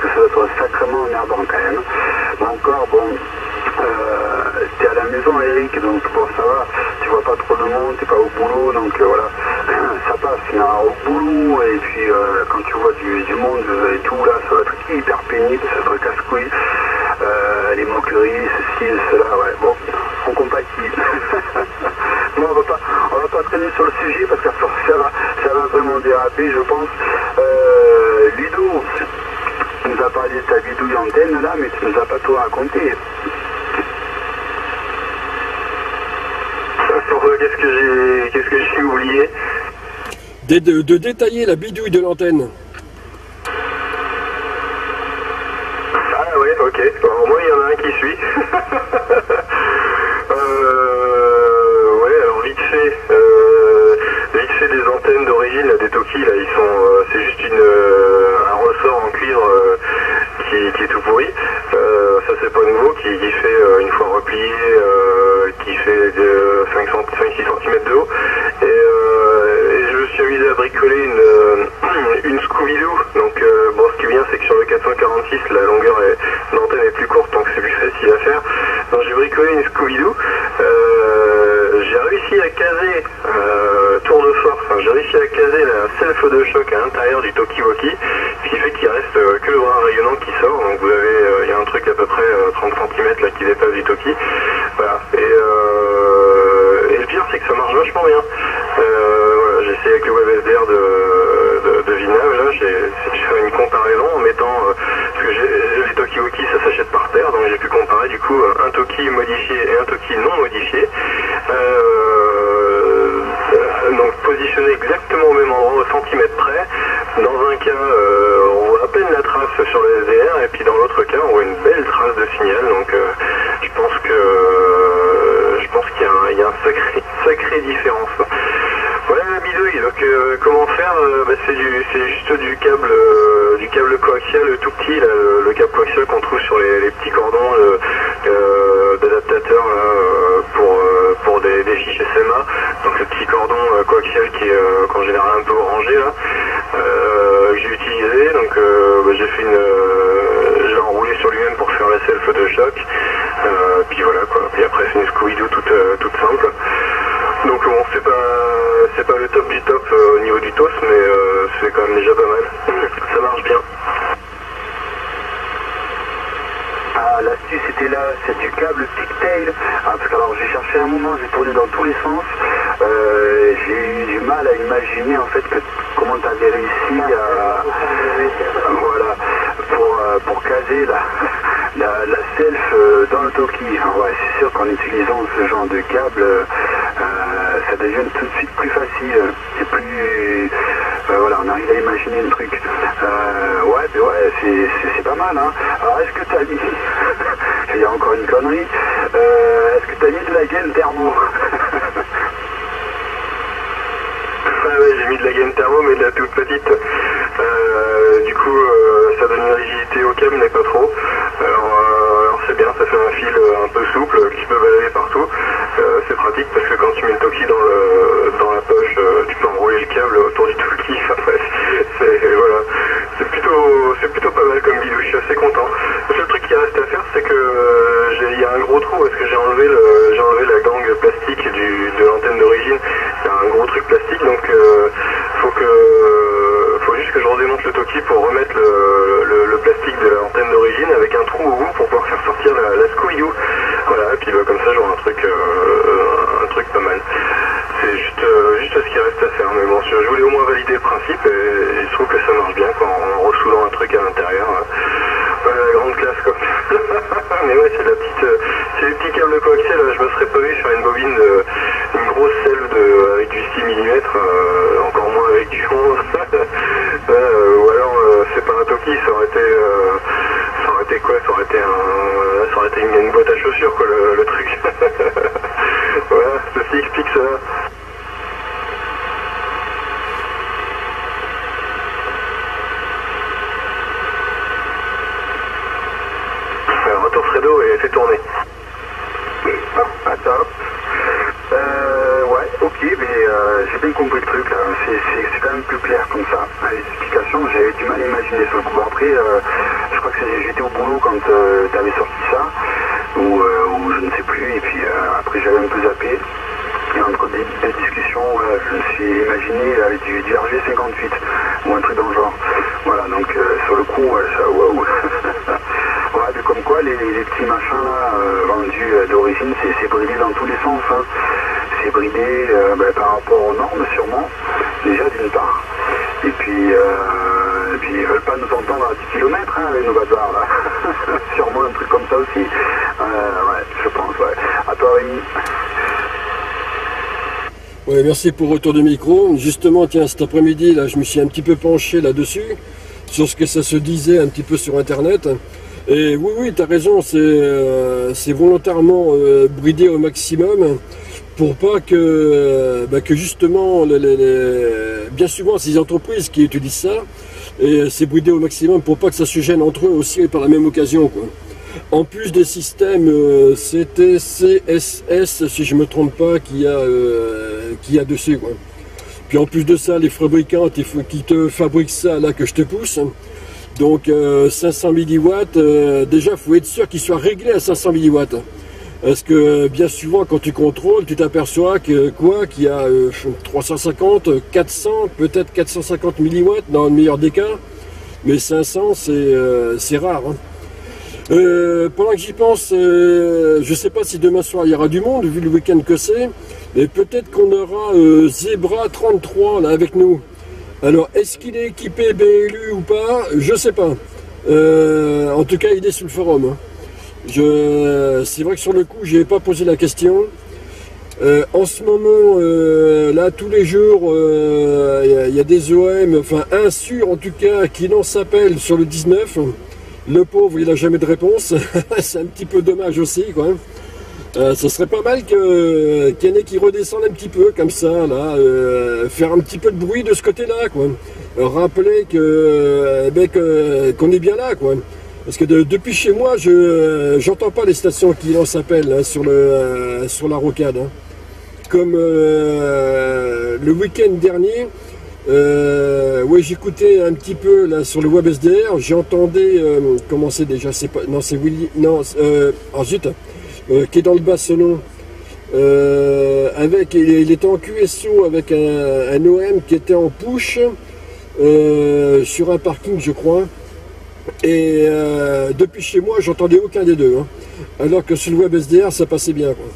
Speaker 3: énervant quand même. Mais encore, bon, euh, t'es à la maison Eric, donc bon ça va, tu vois pas trop de monde, t'es pas au boulot, donc euh, voilà, ça passe. Mais alors, au boulot, et puis euh, quand tu vois du, du monde et tout, là, ça va être hyper pénible, ça va être casse-couille. Euh, les moqueries, ceci, cela, ouais, bon, on compatit. Bon, on va pas, on va pas traîner sur le sujet parce qu'à force ça va, ça va vraiment déraper, je pense. Euh, Ludo, tu nous as parlé de ta bidouille antenne là, mais tu nous as pas tout raconté.
Speaker 4: Pourquoi, qu'est-ce que j'ai, qu'est-ce que j'ai oublié?
Speaker 1: de, de, de détailler la bidouille de l'antenne.
Speaker 4: Ah ouais, ok. Alors, moi, il y en a un qui suit. euh, ouais, alors vite fait, euh, vite fait des antennes d'origine, là, des Toki, là, ils sont, euh, c'est juste une, euh, un ressort en cuivre euh, qui, qui est tout pourri. Euh, ça c'est pas nouveau, qui, qui fait euh, une fois replié, euh, qui fait de cinq à six centimètres de haut. Et, euh, et je me suis amusé à bricoler une, euh, une Scooby-Doo. Donc euh, bon, ce qui est bien, c'est que sur le quatre cent quarante-six, la longueur est, l'antenne est plus courte, donc c'est plus facile à faire. Donc j'ai bricolé une Scooby-Doo. Euh, j'ai réussi à caser euh, tour de force, enfin, j'ai réussi à caser la self de choc à l'intérieur du Tokiwoki, ce qui fait qu'il reste euh, que le bras rayonnant qui sort. Donc vous avez, il euh, y a un truc à peu près euh, trente centimètres là qui dépasse du Toki. Voilà. Et, euh, et le pire, c'est que ça marche vachement bien. Euh, voilà, j'ai essayé avec le WebSDR de, de, de Vinav, là, j'ai fait une comparaison en mettant, euh, parce que les Tokiwoki ça s'achète par terre, donc j'ai pu comparer du coup un Toki modifié et un Toki non modifié. Euh, donc positionné exactement au même endroit, au centimètre près. Dans un cas, euh, on voit à peine la trace sur le S D R, et puis dans l'autre cas, on voit une belle trace de signal. Donc euh, je pense que euh, je pense qu'il y, y a un sacré, sacré différence. Voilà la bidouille. Donc euh, comment faire? euh, bah, c'est du, c'est juste du câble, euh, du câble coaxial tout petit, là, le, le câble coaxial qu'on trouve sur les, les petits cordons euh, euh, d'adaptateurs euh, pour euh, pour des, des fiches S M A. Donc le petit cordon euh, coaxial qui est euh, en général un peu orangé là, euh, que j'ai utilisé. Donc euh, bah, j'ai fait une, euh, j'ai enroulé sur lui-même pour faire la self de choc. Euh, puis voilà quoi. Puis après c'est une Scooby-Doo toute euh, toute simple. Donc bon, c'est pas c'est pas le top du top euh, au niveau du T O S, mais euh, c'est quand même déjà pas mal. Ça marche bien.
Speaker 3: Ah, l'astuce c'était là, c'est du câble pigtail. Ah, parce que alors j'ai cherché un moment, j'ai tourné dans tous les sens. Euh, j'ai eu du mal à imaginer en fait que comment tu avais réussi à voilà pour, euh, pour caser la, la, la self euh, dans le Toki. Ah, ouais, c'est sûr qu'en utilisant ce genre de câble, euh, ça devient tout de suite plus facile. C'est plus euh, voilà, on arrive à imaginer le truc. Euh, ouais, mais ouais, c'est pas mal. Hein. Alors est-ce que tu as mis il y a encore une connerie. Euh, est-ce que tu as mis de la gaine thermo?
Speaker 4: Ah ouais, j'ai mis de la gaine thermo, mais de la toute petite. Euh, du coup, euh, ça donne une rigidité au câble, mais pas trop. Alors, euh, alors c'est bien, ça fait un fil un peu souple qui peut balader partout. Euh, c'est pratique parce que quand tu mets le Toki dans, le, dans la poche, euh, tu peux enrouler le câble autour du Toki. c'est voilà, c'est plutôt, c'est plutôt pas mal comme bidouille, je suis assez content. Le seul truc qui reste à faire, c'est que euh, il y a un gros trou parce que j'ai enlevé, le, j'ai enlevé la gangue plastique du, de l'antenne d'origine. Il y a un gros truc plastique, donc euh, faut que, faut juste que je redémonte le Toki pour remettre le, le, le plastique de l'antenne d'origine avec un trou au bout pour pouvoir faire sortir la, la Scooby-Doo. Voilà, et puis bah, comme ça j'aurai un truc, euh, un truc pas mal. C'est juste, euh, juste ce qui reste à faire. Mais bon, je voulais au moins valider le principe et, et je trouve que ça marche bien quoi, en ressoudant un truc à l'intérieur. Voilà, la grande classe quoi. Mais ouais, c'est la petite, euh, c'est les petits câbles coaxial. Je me serais pas vu sur une bobine, de, une grosse selve de, avec du six millimètres, euh, encore moins avec du onze. euh, ou alors euh, c'est pas un Toki, ça aurait été, euh, ça aurait été quoi? Ça aurait été un, ça aurait été une, une boîte à chaussures quoi le, le truc. Voilà, ceci explique ça. Retour Fredo et fait tourner.
Speaker 3: Ah, top. Euh, ouais, ok, mais euh, j'ai bien compris le truc là. C'est quand même plus clair comme ça. Les explications, j'avais du mal à imaginer sur le coup. Après, euh, euh, je crois que j'étais au boulot quand euh, tu avais sorti ça, ou, euh, ou je ne sais plus, et puis euh, après j'avais un peu zappé. Et entre des, des discussions, voilà, je me suis imaginé avec du, du R G cinquante-huit, ou un truc dans le genre. Voilà, donc euh, sur le coup, ouais, ça, waouh. Ouais, mais comme quoi, les, les petits machins là, euh, vendus euh, d'origine, c'est bridé dans tous les sens. Hein. C'est bridé euh, bah, par rapport aux normes, sûrement, déjà d'une part. Et puis, euh, et puis ils veulent pas nous entendre à dix kilomètres hein, avec nos bazars là. Sûrement un truc comme ça aussi. Euh, ouais, je pense, ouais. À toi, Rémi.
Speaker 1: Ouais, merci pour le retour de micro. Justement, tiens, cet après-midi, là, je me suis un petit peu penché là-dessus, sur ce que ça se disait un petit peu sur Internet. Et oui, oui, tu as raison, c'est euh, volontairement euh, bridé au maximum pour pas que, euh, bah, que justement, les, les, les, bien souvent, c'est les entreprises qui utilisent ça, et c'est bridé au maximum pour pas que ça se gêne entre eux aussi par la même occasion, quoi. En plus des systèmes euh, C T C S S, si je ne me trompe pas, qu'il y, euh, qu'il y a dessus, quoi. Puis en plus de ça, les fabricants qui te fabriquent ça, là, que je te pousse, donc euh, cinq cents milliwatts, euh, déjà, il faut être sûr qu'il soit réglé à cinq cents milliwatts. Parce que bien souvent, quand tu contrôles, tu t'aperçois que quoi, qu'il y a euh, trois cent cinquante, quatre cents, peut-être quatre cent cinquante milliwatts dans le meilleur des cas, mais cinq cents, c'est euh, rare, hein. Euh, pendant que j'y pense, euh, je ne sais pas si demain soir il y aura du monde, vu le week-end que c'est, mais peut-être qu'on aura euh, Zebra trente-trois là avec nous. Alors, est-ce qu'il est équipé B L U ou pas? Je ne sais pas. Euh, en tout cas, il est sur le forum. C'est vrai que sur le coup, je n'ai pas posé la question. Euh, en ce moment, euh, là, tous les jours, il euh, y, y a des O M, enfin un sûr en tout cas, qui n'en s'appelle sur le dix-neuf. Le pauvre, il n'a jamais de réponse. C'est un petit peu dommage aussi, quoi. Euh, ce serait pas mal que qu'il y en ait qui redescendent un petit peu, comme ça, là, euh, faire un petit peu de bruit de ce côté-là, quoi. Euh, rappeler que euh, ben, que, qu'on est bien là, quoi. Parce que de, depuis chez moi, je j'entends pas les stations qui en s'appellent hein, sur le euh, sur la rocade. Hein. Comme euh, le week-end dernier. Euh, ouais, j'écoutais un petit peu là sur le web S D R, j'entendais euh, comment c'est déjà, c'est pas, non c'est Willy, non, euh, oh zut, euh, qui est dans le bas ce nom, euh, avec, il, il était en Q S O avec un, un O M qui était en push euh, sur un parking je crois, et euh, depuis chez moi j'entendais aucun des deux, hein, alors que sur le web S D R ça passait bien, quoi.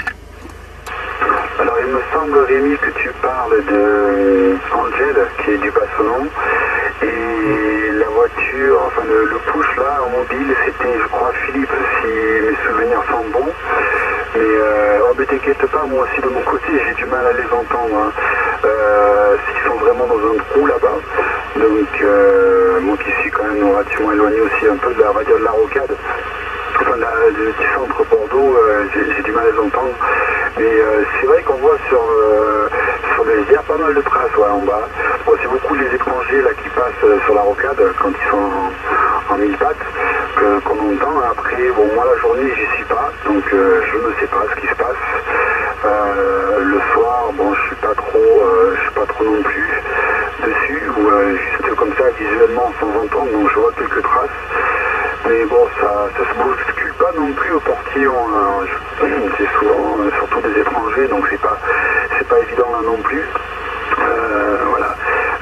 Speaker 3: Alors il me semble, Rémi, que tu parles de Angel, qui est du Bassonon, et la voiture, enfin le, le push là, en mobile, c'était, je crois, Philippe, si mes souvenirs sont bons. Mais euh, oh, mais t'inquiète pas, moi aussi de mon côté, j'ai du mal à les entendre. Hein. Euh, ils sont vraiment dans un trou là-bas. Donc, euh, moi qui suis quand même relativement éloigné aussi un peu de la radio de la rocade, enfin la, du, du centre Bordeaux, euh, j'ai du mal à les entendre. Mais euh, c'est vrai qu'on voit sur, euh, sur les il y a pas mal de traces ouais, en bas. Bon, c'est beaucoup les étrangers là qui passent euh, sur la rocade quand ils sont en, en mille pattes qu'on entend. Après, bon, moi la journée j'y suis pas, donc euh, je ne sais pas ce qui se passe. Euh, le soir, bon, je suis pas trop, euh, je suis pas trop non plus dessus, ou euh, juste comme ça visuellement sans entendre, donc je vois quelques traces. Mais bon, ça ça se bouscule pas non plus au portillon. Hein. C'est souvent, euh, surtout des étrangers, donc c'est pas, c'est pas évident là non plus. Euh, voilà.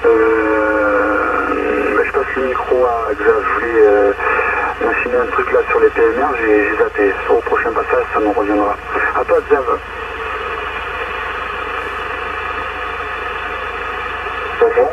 Speaker 3: Euh, bah, je passe le micro à Xav. Je voulais euh, machiner un truc là sur les P M R, j'ai zappé. Au prochain passage, ça nous reviendra. À toi, Xav.
Speaker 2: Bonjour.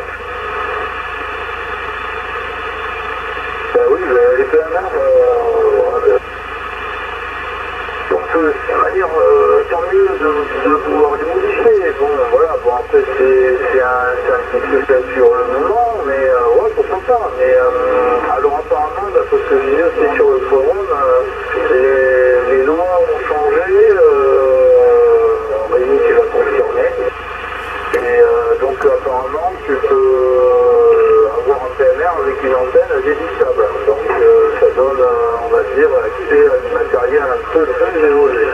Speaker 2: Ben oui, les P M R, euh, donc, on va dire, euh, tant mieux de, de pouvoir les modifier. Bon, voilà, bon, après, c'est un, un petit peu sur le moment, mais euh, ouais, pourquoi pas. Mais euh, alors, apparemment, parce que je disais, c'est sur le forum, euh, les, les noms ont changé, euh, Rémi qui va confirmer. Et euh, donc, apparemment, tu peux avoir un P M R avec une antenne dévissable. Donc, euh, ça donne, euh, on va dire, accès à du matériel un peu très évolué.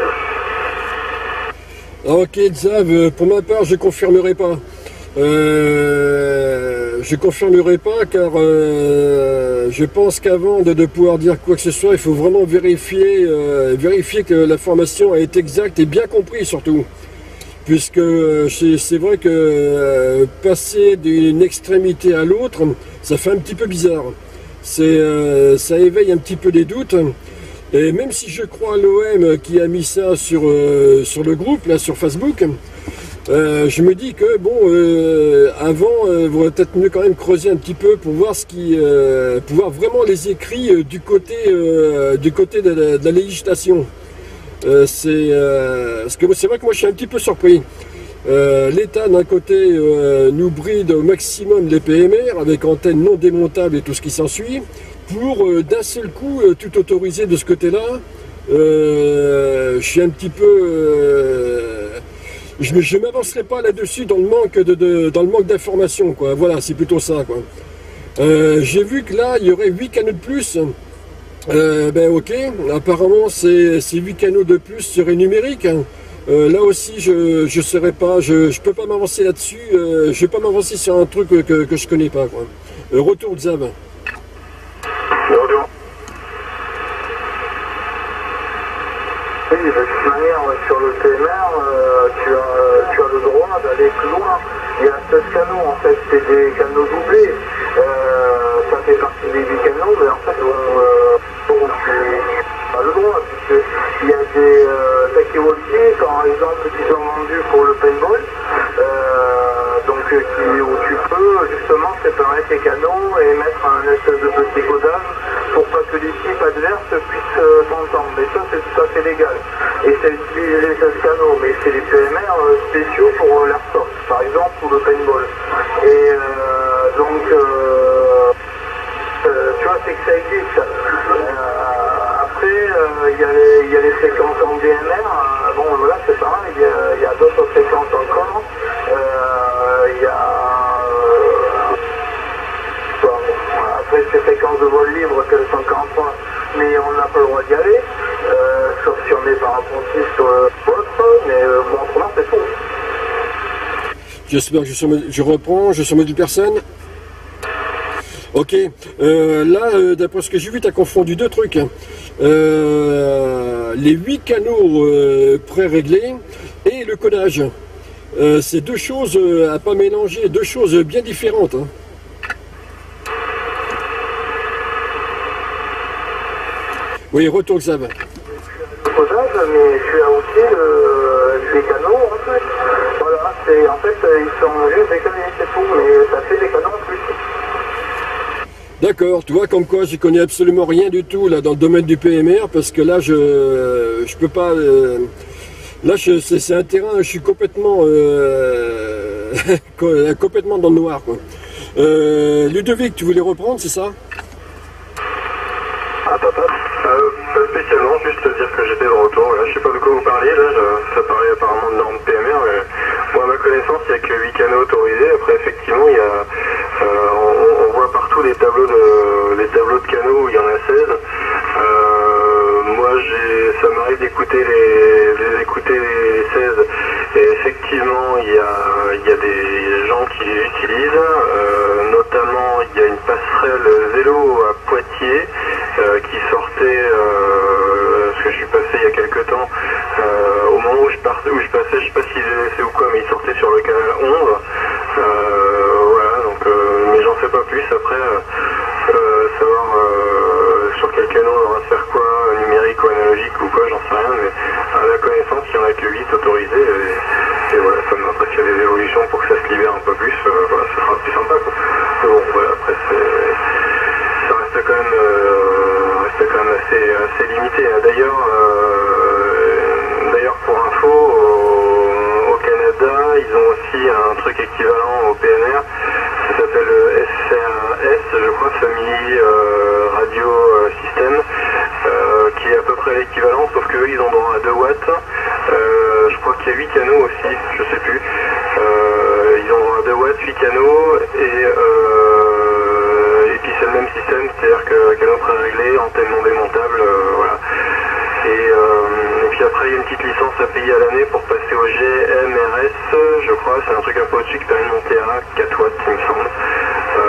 Speaker 1: Ok, Xav, pour ma part, je ne confirmerai pas. Euh, je confirmerai pas car euh, je pense qu'avant de, de pouvoir dire quoi que ce soit, il faut vraiment vérifier, euh, vérifier que l'information est exacte et bien comprise surtout. Puisque c'est vrai que euh, passer d'une extrémité à l'autre, ça fait un petit peu bizarre. Euh, ça éveille un petit peu des doutes. Et même si je crois à l'O M qui a mis ça sur, euh, sur le groupe, là sur Facebook, euh, je me dis que bon, euh, avant, il euh, vaudrait peut-être mieux quand même creuser un petit peu pour voir ce qui, euh, pour voir vraiment les écrits euh, du côté, euh, du côté de la, de la législation. Euh, c'est euh, parce que c'est vrai que moi je suis un petit peu surpris. Euh, L'État d'un côté euh, nous bride au maximum les P M R avec antennes non démontables et tout ce qui s'ensuit, pour euh, d'un seul coup euh, tout autoriser de ce côté-là. Euh, je suis un petit peu, euh, je ne m'avancerai pas là-dessus dans le manque de, de dans le manque d'informations, quoi. Voilà, c'est plutôt ça, quoi. Euh, J'ai vu que là il y aurait huit canaux de plus. Euh, ben ok, apparemment ces huit canaux de plus seraient numériques. Euh, là aussi je je serais pas, je je peux pas m'avancer là-dessus. Euh, je vais pas m'avancer sur un truc que que je connais pas, quoi. Euh, retour de Zav.
Speaker 3: Oui, de toute manière, sur le P M R, euh, tu, as, tu as le droit d'aller plus loin. Il y a sept canaux, en fait, c'est des canaux doublés. Euh, ça fait partie des huit canaux, mais en fait, bon, euh, bon, tu as le droit, puisqu'il y a des euh, talkie-walkie, par exemple, qui sont vendus pour le paintball, euh, donc qui, où tu peux justement séparer tes canaux et mettre un espèce de petit codage pour pas que l'équipe adverse puisse euh, t'entendre. Mais ça, c'est tout à fait légal. Et c'est utiliser les seize canaux, mais c'est les P M R euh, spéciaux pour euh, l'airsoft, par exemple, ou le paintball. Et euh, donc, euh, euh, tu vois, c'est que ça existe. Euh, après, il euh, y, y a les séquences en D M R. Euh, bon, voilà, c'est pareil. Il y, y a d'autres séquences encore. Il euh, y a... Après ces séquences de vol libre, qu'elles sont quarante-trois, mais on n'a pas le droit d'y aller, euh, sauf si on est par apprenti sur le autre, mais euh, bon, autrement c'est tout.
Speaker 1: J'espère que je, suis, je reprends, je suis mode personne. Ok, euh, là, euh, d'après ce que j'ai vu, tu as confondu deux trucs. Euh, les huit canaux euh, pré-réglés et le codage. Euh, c'est deux choses euh, à pas mélanger, deux choses bien différentes. Hein. Oui, retour Xav.
Speaker 3: Le codage, mais tu as aussi le, les canaux en fait. Voilà, c'est en fait ils sont juste décalés, c'est tout, mais ça fait des canaux en plus.
Speaker 1: D'accord, tu vois comme quoi je connais absolument rien du tout là dans le domaine du P M R parce que là je je peux pas euh, là c'est un terrain, je suis complètement euh, complètement dans le noir, quoi. Euh, Ludovic, tu voulais reprendre, c'est ça?
Speaker 4: Ah papa. Euh, pas spécialement, juste dire que j'étais de retour, là, je sais pas de quoi vous parliez, là, je, ça parlait apparemment de normes P M R, mais moi à ma connaissance il n'y a que huit canaux autorisés, après effectivement il y a, euh, on, on voit partout les tableaux de, les tableaux de canaux où il y en a seize, euh, moi j'ai, ça m'arrive d'écouter les, d'écouter les seize, et effectivement il y a, il y a des gens qui les utilisent, euh, notamment il y a une passerelle vélo à Poitiers, Euh, qui sortait, euh, parce que je suis passé il y a quelques temps, euh, au moment où je, partais, où je passais, je sais pas s'ils avaient laissé ou quoi, mais il sortait sur le canal onze, euh, voilà, donc, euh, mais j'en sais pas plus, après, euh, savoir euh, sur quel canal on va se faire quoi, numérique ou analogique ou quoi, j'en sais rien, mais à ma connaissance, il n'y en a que huit autorisés, et, et voilà, ça m'apprécie qu'il y a des évolutions pour que ça se libère un peu plus, euh, voilà, ça sera plus sympa, quoi. Mais bon, voilà, après, c'est... ça reste quand même, euh, reste quand même assez, assez limité. D'ailleurs, euh, d'ailleurs pour info, au, au Canada, ils ont aussi un truc équivalent au P M R, ça s'appelle le S R S, je crois, Family euh, Radio System, euh, qui est à peu près l'équivalent, sauf qu'eux, ils ont droit à deux watts. Euh, je crois qu'il y a huit canaux aussi, je sais plus. Euh, ils ont droit à deux watts, huit canaux, et... Euh, Et puis c'est le même système, c'est-à-dire que canaux pré-réglé, antenne non démontable, euh, voilà. Et, euh, et puis après il y a une petite licence à payer à l'année pour passer au G M R S, je crois, c'est un truc un peu au-dessus qui permet de monter à quatre watts, il me semble. Euh,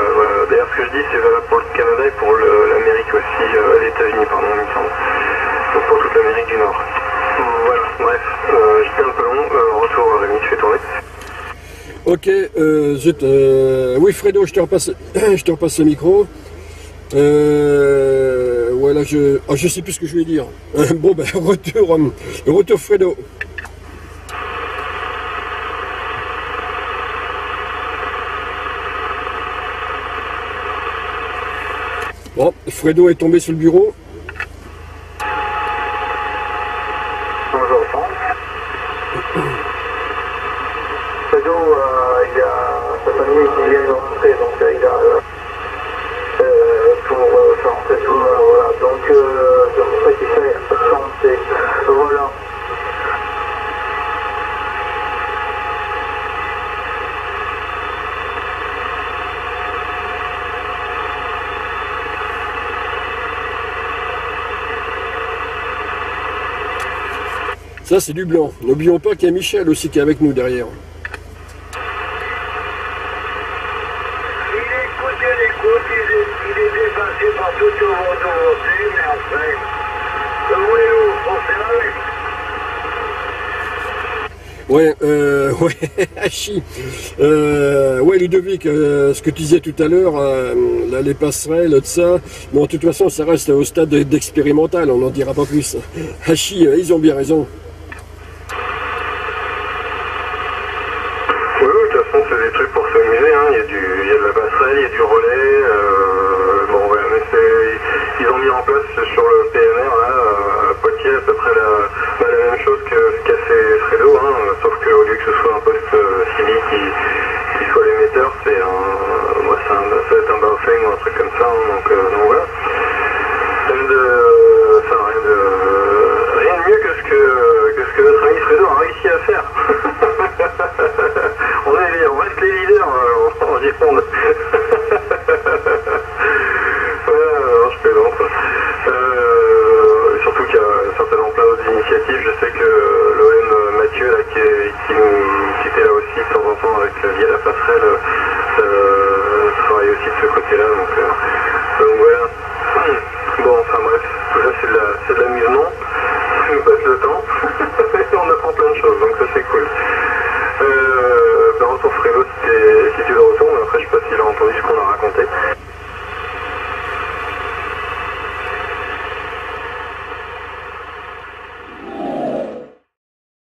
Speaker 1: Ok, euh, zut, euh, oui Fredo, je te repasse, je te repasse le micro. Euh, voilà, je, oh, je sais plus ce que je voulais dire. Bon ben retour, retour Fredo. Bon, Fredo est tombé sur le bureau.
Speaker 3: Bonjour Franck. Fredo, euh, il y a sa famille qui vient de rentrer, donc euh, il a euh, euh, pour euh, faire rentrer tout le monde, voilà. Donc euh, c'est pour ça qu'il fait chanter. Voilà.
Speaker 1: Ça c'est du blanc. N'oublions pas qu'il y a Michel aussi qui est avec nous derrière.
Speaker 2: Il écoute, il écoute, il est, il est dépassé par toute votre volonté, mais après, le voulez-vous, on fait avec.
Speaker 1: Ouais, euh, ouais, Hachi. Euh, ouais, Ludovic, euh, ce que tu disais tout à l'heure, euh, là, les passerelles, de ça, bon, de toute façon, ça reste au stade d'expérimental, on n'en dira pas plus. Hachi, euh, ils ont bien raison.
Speaker 4: Oui, oui, de toute façon, c'est des trucs pour s'amuser, hein. Il y a du, il y a de la passerelle, il y a du relais, euh, bon, ouais, mais c'est, ils ont mis en place sur le P N R, là, à Poitiers, à peu près la, bah, la même chose que ce qu'a fait Fredo, hein, sauf qu'au lieu que ce soit un poste euh, Simi qui, qui soit l'émetteur, c'est un, moi, c'est un, ça va être un Baofeng ou un truc comme ça, hein, donc, euh, non,